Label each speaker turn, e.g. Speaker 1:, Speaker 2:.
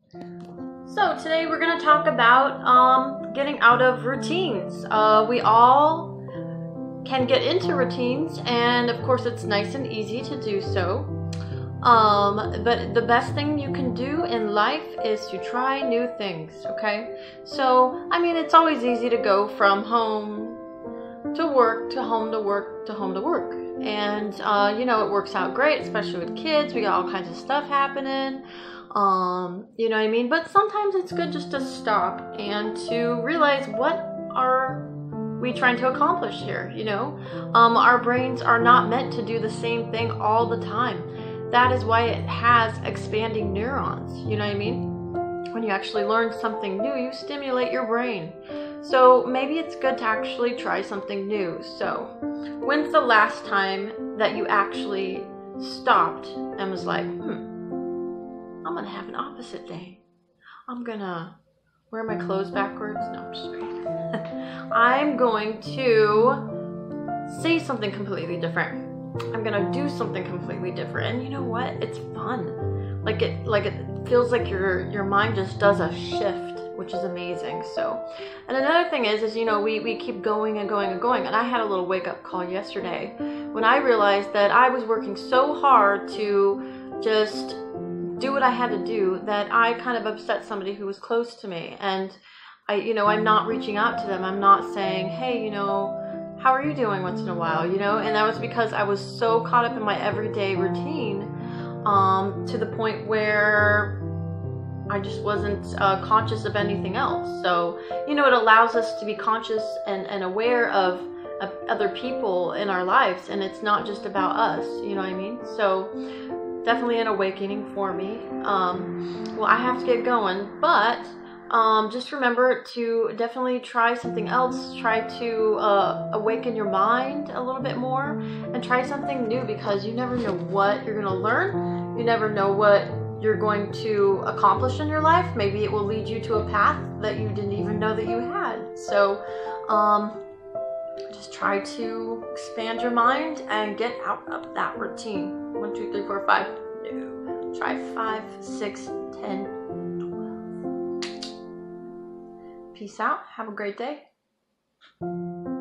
Speaker 1: So today we're going to talk about getting out of routines. We all can get into routines, and of course it's nice and easy to do so. But the best thing you can do in life is to try new things, okay? So, I mean, it's always easy to go from home to work, to home to work, to home to work. And, it works out great, especially with kids. We got all kinds of stuff happening. You know what I mean? But sometimes it's good just to stop and to realize what are we trying to accomplish here, Our brains are not meant to do the same thing all the time. That is why it has expanding neurons, you know what I mean? When you actually learn something new, you stimulate your brain. So maybe it's good to actually try something new. So when's the last time that you actually stopped and was like, I'm gonna have an opposite day. I'm gonna wear my clothes backwards. No, I'm just kidding. I'm going to say something completely different. I'm gonna do something completely different. And you know what? It's fun. Like it feels like your mind just does a shift, which is amazing. So, and another thing is we keep going and going and going. And I had a little wake up call yesterday when I realized that I was working so hard to just do what I had to do that I kind of upset somebody who was close to me. And I'm not reaching out to them. I'm not saying, hey, how are you doing once in a while, And that was because I was so caught up in my everyday routine, to the point where I just wasn't conscious of anything else. So, it allows us to be conscious and aware of other people in our lives, and it's not just about us, you know what I mean? So, definitely an awakening for me. Well, I have to get going, but just remember to definitely try something else. Try to awaken your mind a little bit more and try something new, because you never know what you're going to learn. You never know what you're going to accomplish in your life. Maybe it will lead you to a path that you didn't even know that you had. So just try to expand your mind and get out of that routine. 1, 2, 3, 4, 5. No. Try 5, 6, 10. Peace out. Have a great day.